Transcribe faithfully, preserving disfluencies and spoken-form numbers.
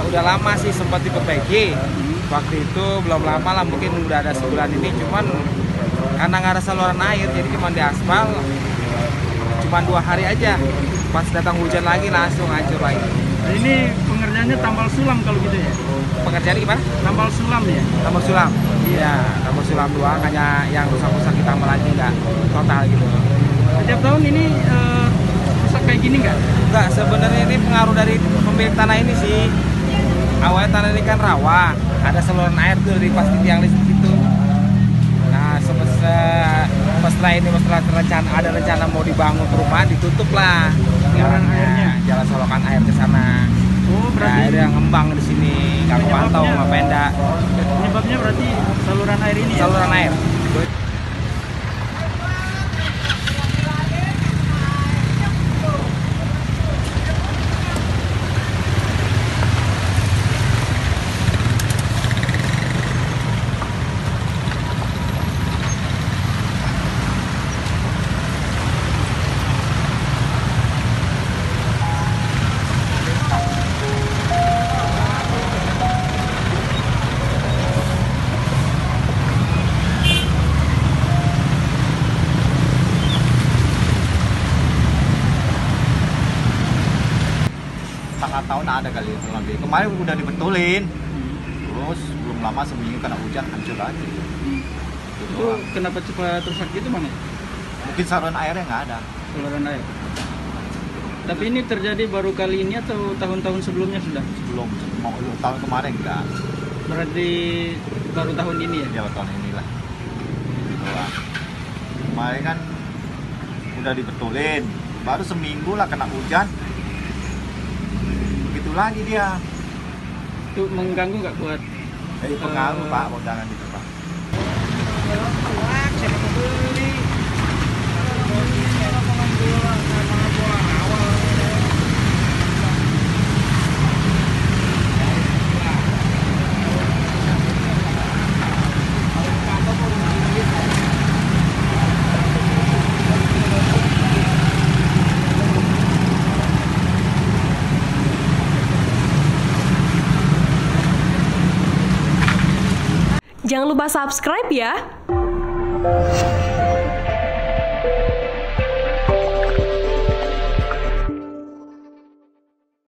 udah lama sih sempat diperbaiki. Waktu itu belum lama lah, mungkin udah ada sebulan ini. Cuman karena nggak ada saluran air, jadi cuma di aspal. Cuma dua hari aja. Pas datang hujan lagi langsung hancur lagi. Nah, ini pengerjaannya tambal sulam kalau gitu ya? Pengerjaan gimana? Tambal sulam ya? Tambal sulam. Iya, tambal sulam doang. Hanya yang rusak-rusak ditambal lagi, nggak total gitu. Setiap tahun ini uh, rusak kayak gini nggak? Nggak, sebenarnya ini pengaruh dari pemilik tanah ini sih. Awalnya tanah ini kan rawa, ada saluran air tuh di pasti tiang listrik itu. Nah, setelah ini setelah rencana ada rencana mau dibangun rumah, ditutup lah jalannya, jalan solokan air ke sana. Oh, berarti ada yang ngembang di sini, nggak kepantau sama Pemda. Penyebabnya berarti saluran air ini. Saluran ya? air. Setengah tahun ada kali lebih. Kemarin udah dibetulin, terus belum lama seminggu kena hujan hancur lagi. Itu kenapa cepat rusak gitu Bang? Mungkin saluran airnya nggak ada. Saluran air. Tapi ini terjadi baru kali ini atau tahun-tahun sebelumnya sudah? Sebelum mau tahun kemarin enggak. Berarti baru tahun ini ya? Ya tahun inilah. Doang. Kemarin kan udah dibetulin, baru seminggu lah kena hujan. Begitu lagi dia. Itu mengganggu nggak buat? Eh, pengaruh uh, Pak, mau jangan gitu Pak. Jangan lupa subscribe ya.